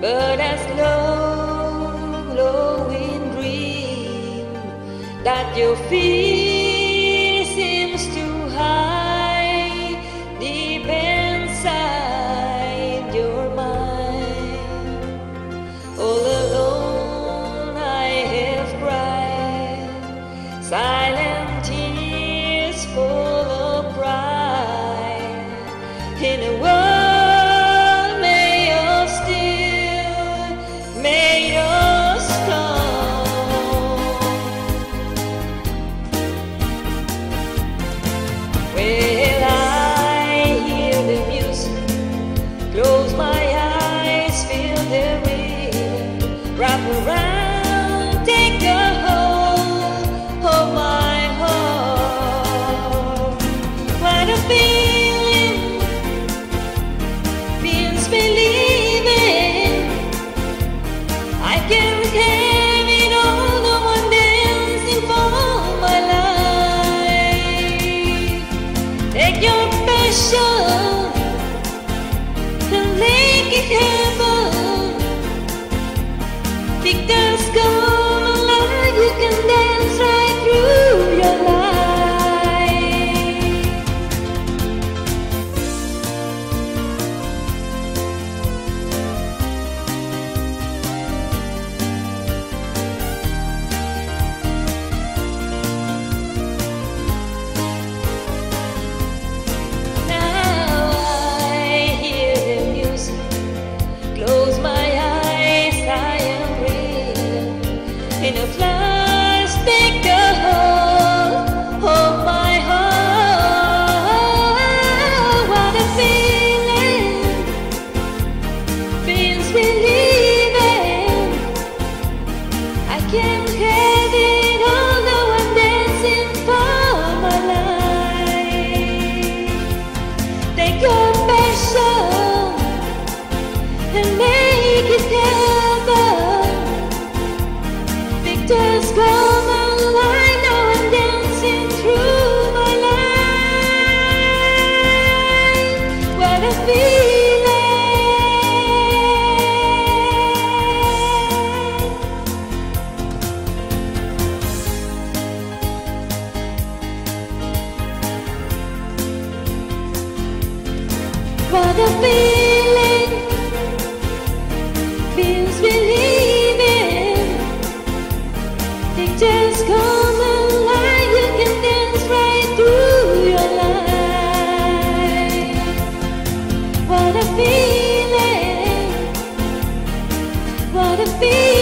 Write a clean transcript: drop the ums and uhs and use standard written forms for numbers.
but a slow glowing dream that your fear seems to hide deep inside your mind. All alone I have cried silent tears full of pride in a world made of steel, made of stone. Well, I hear the music, close my eyes, feel the rhythm, wrap around, take a hold of my heart. What a feeling, feels believing. I can't have it all, no one dancing for my life. Take your passion and make it happen. Victors come alive, you can dance right through your life. Now I hear the music, close my eyes, I am real. In a flash, take a hold of my heart. What a feeling, feels believing. I can't have it all, no one dancing for my life. Take your passion and make it happen. Victors come alive, now I'm dancing through my life. What a feeling. What a feeling, feels believing. Pictures come alive, you can dance right through your life. What a feeling, what a feeling.